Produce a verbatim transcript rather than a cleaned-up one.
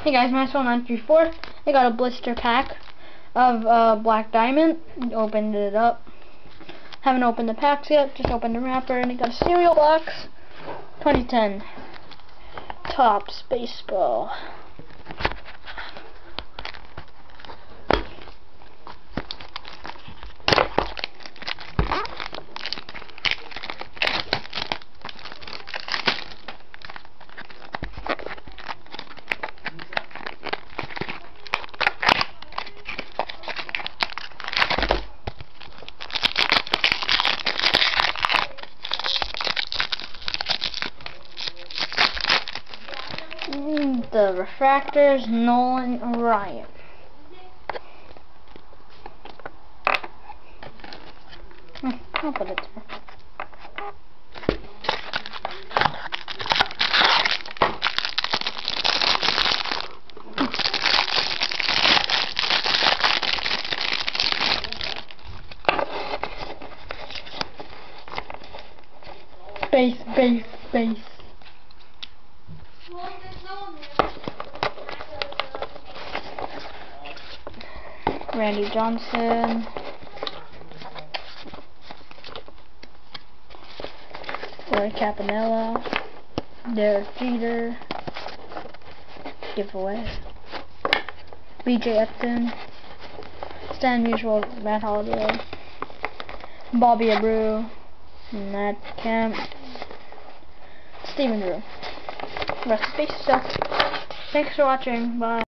Hey guys, Maxwell nine three four. I got a blister pack of uh, Black Diamond. Opened it up. Haven't opened the packs yet. Just opened the wrapper, and I got a cereal box. twenty ten Topps Baseball. The refractors, Nolan Ryan. Hmm, I'll put it there. Base, base, base. Randy Johnson, Roy Campanella, Derek Jeter, giveaway, B J Upton, Stan Musial, Matt Holliday, Bobby Abreu, Matt Kemp, Stephen Drew. Rest in peace, stuff. Thanks for watching. Bye.